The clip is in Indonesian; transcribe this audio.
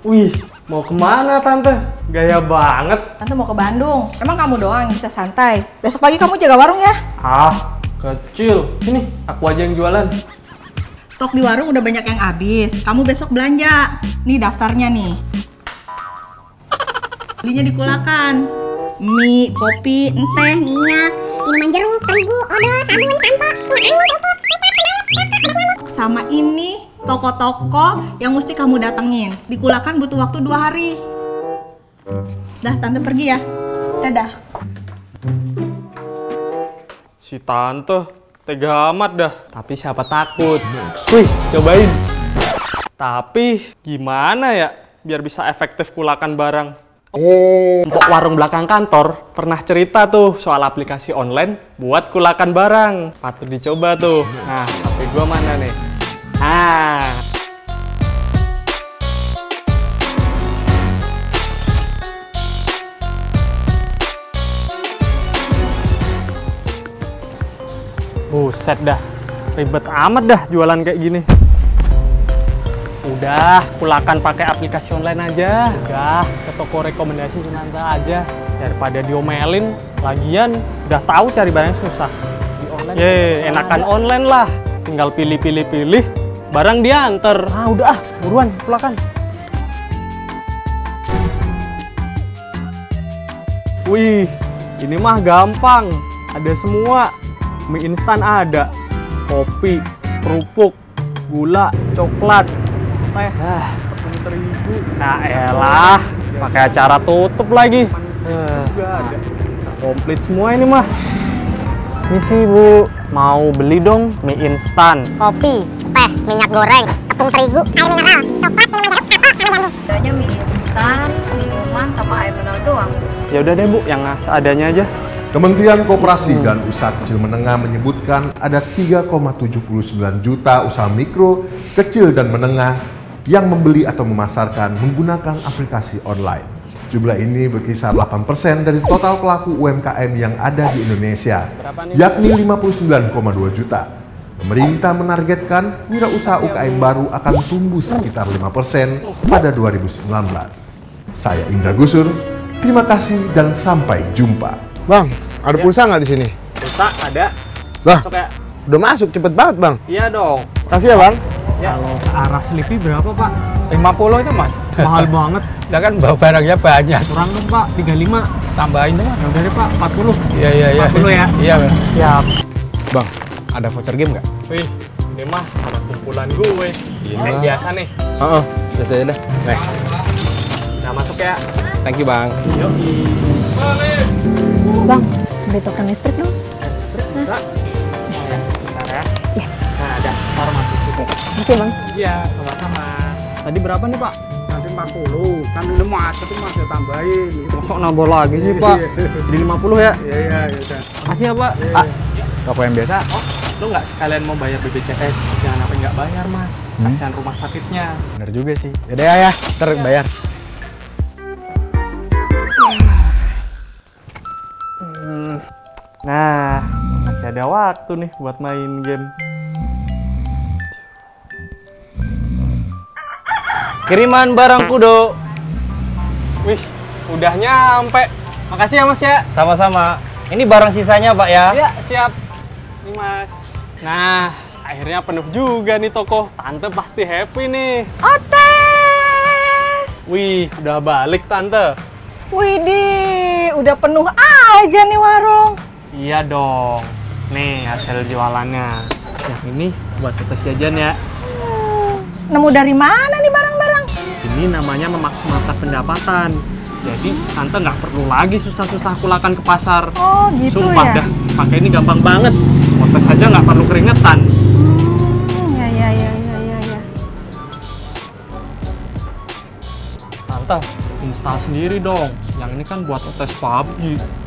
Wih, mau kemana Tante? Gaya banget. Tante mau ke Bandung. Emang kamu doang yang bisa santai? Besok pagi kamu jaga warung ya? Ah, kecil. Sini, aku aja yang jualan. Stok di warung udah banyak yang habis. Kamu besok belanja. Nih daftarnya nih. Belinya dikulakan. Mie, kopi, teh, minyak, minuman jeruk, terigu, odol, sabun, sampo, angin, kerupuk, kecap, sama ini toko-toko yang mesti kamu datengin. Dikulakan butuh waktu 2 hari. Dah, Tante pergi ya. Dadah. Si Tante, tega amat dah. Tapi siapa takut? Wih, cobain. Tapi gimana ya biar bisa efektif kulakan barang? Untuk warung belakang kantor pernah cerita tuh soal aplikasi online buat kulakan barang. Patut dicoba tuh. Nah, HP gua mana nih? Buset dah, ribet amat dah jualan kayak gini. Udah, kulakan pakai aplikasi online aja. Udah, ke toko rekomendasi Sinanta aja. Daripada diomelin, lagian udah tahu cari barang susah. Di online. Enakan online lah. Tinggal pilih, barang diantar. Ah, udah ah, buruan, kulakan. Wih, ini mah gampang. Ada semua. Mie instan ada. Kopi, kerupuk, gula, coklat, teh, tepung terigu. Nah elah, pakai acara tutup lagi. Juga ada. Komplit semua ini mah. Ini sih Bu, mau beli dong mie instan. kopi, teh, minyak goreng, tepung terigu, air mineral, coklat, minuman jeruk, sampo, sama jamu. Adanya mie instan, minuman, sama air mineral doang. Ya udah deh Bu, yang seadanya aja. Kementerian Koperasi dan Usaha Kecil Menengah menyebutkan ada 3,79 juta usaha mikro, kecil, dan menengah yang membeli atau memasarkan menggunakan aplikasi online. Jumlah ini berkisar 8% dari total pelaku UMKM yang ada di Indonesia, yakni 59,2 juta. Pemerintah menargetkan wirausaha UKM baru akan tumbuh sekitar 5% pada 2019. Saya Indra Gusur, terima kasih dan sampai jumpa. Bang, ada pulsa nggak di sini? Pulsa ada. Lah, Masuk ya? udah masuk cepet banget bang. Iya dong. Kasih ya bang. Ya. Kalau ke arah Selipi berapa Pak? 50 itu mas. Mahal banget. Lah kan bawa barangnya banyak. Kurang dong Pak, 35. Tambahin dong. Ya udah deh Pak, 40. Iya iya iya. 40 ya? Iya bang. Siap. Bang, ada voucher game nggak? Wih, ini mah anak kumpulan gue. Ini biasa nih. Oh, biasa aja dah. Nih, Nah masuk ya. thank you bang. Yoi. Bang, beli token listrik dong. Bisa. Ya, bentar ya. Nah, ada. Ntar masuk situ. Makasih bang. Iya, sama-sama. Tadi berapa nih Pak? Nanti 40. Kan udah macet tuh mas, ya tambahin. Masuk nambah lagi sih Pak. Jadi 50 ya? Iya iya ya udah. Makasih ya Pak. Toko yang biasa. Oh, lu nggak sekalian mau bayar BPJS? Jangan apa nggak bayar Mas. Kasihan rumah sakitnya. Bener juga sih. Yaudah ya, ntar bayar. Nah, masih ada waktu nih buat main game. Kiriman barang kudo. Wih, udah nyampe. Makasih ya Mas ya. Sama-sama. Ini barang sisanya pak ya. Iya, siap. Nih Mas. Nah, akhirnya penuh juga nih toko. Tante pasti happy nih. Otes! Wih, udah balik Tante. Widih, udah penuh aja nih warung. Iya dong. Nih hasil jualannya. Yang ini buat tetes jajan ya. Nemu dari mana nih barang-barang? Ini namanya memaksimalkan pendapatan. Jadi Tante nggak perlu lagi susah-susah kulakan ke pasar. Oh gitu Sumpah ya? dah, pakai ini gampang banget. Motes aja nggak perlu keringetan. Ya. Tante, install sendiri dong. Yang ini kan buat tes PUBG.